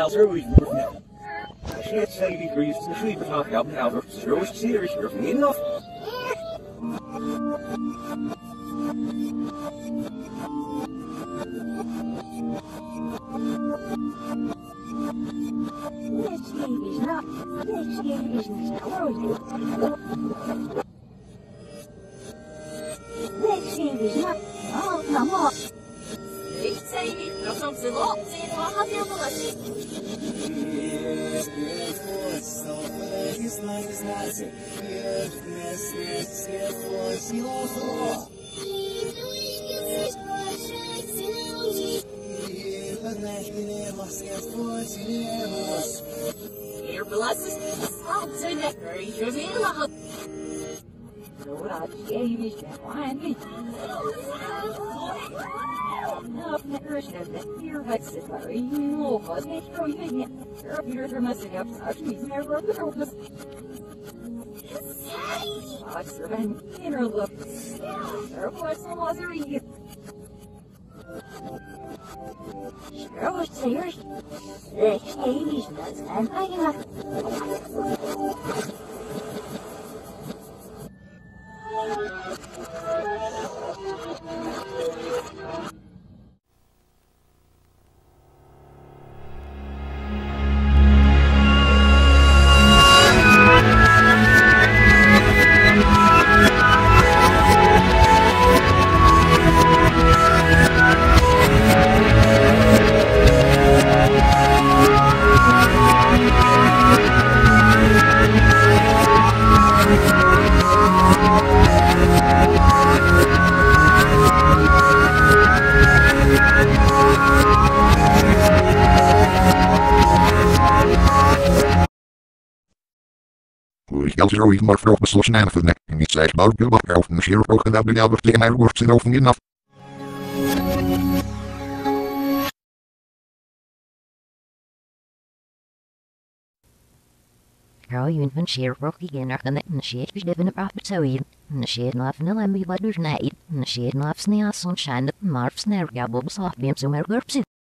Elser, we can't say degrees to sleep without help. However, zero is serious. You're enough. This game is not. This game isn't closing. This game is not. Oh, come on. Ik zei niet dat soms de loop zit van het heel veel. Hier belasting slaat ze lekker. Je wil lachen. Dat game is behind Nekkers net hier wat zit waar je nog wat niet groeien. Hier er maar zich op niet meer worden. Wat er een innerlijk. Er was er hier. Zo is het eerst. De game is net en eigenlijk. Elser ooit maar vroeg besloten aan van en niet slechts maar op elf en zeer ook gedaan de ouders tegen mij wordt zijn over niet af. Rwy'n fan siar roch I gen ac yn y sied bys defyn y braf byt sawir. Yn y sied naf yn y lembi wadw'r naid. Yn y sied naf sni a son sian y marf sner gabol bys off bym sy'n mergwrp sydd.